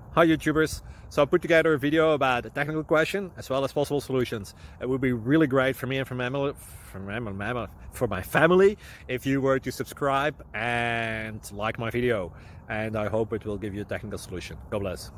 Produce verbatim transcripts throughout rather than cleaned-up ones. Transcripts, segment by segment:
Hi YouTubers! So I put together a video about a technical question as well as possible solutions. It would be really great for me and for my family, for my, for my family if you were to subscribe and like my video. And I hope it will give you a technical solution. God bless.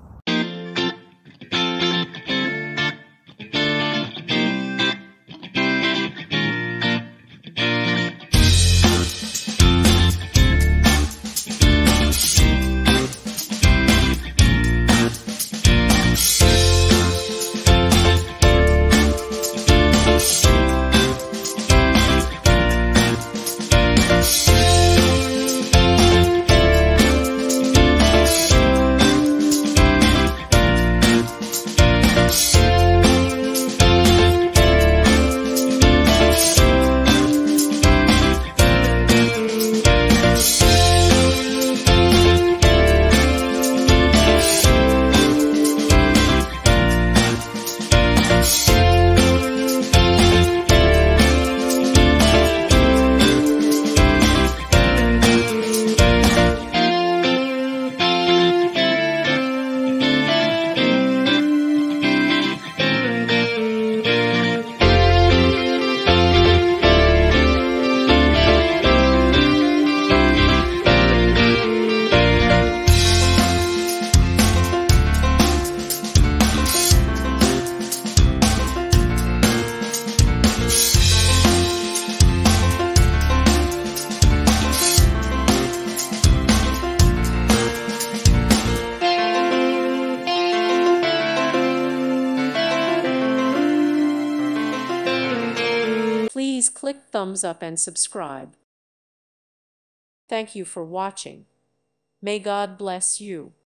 Please click thumbs up and subscribe. Thank you for watching. May God bless you.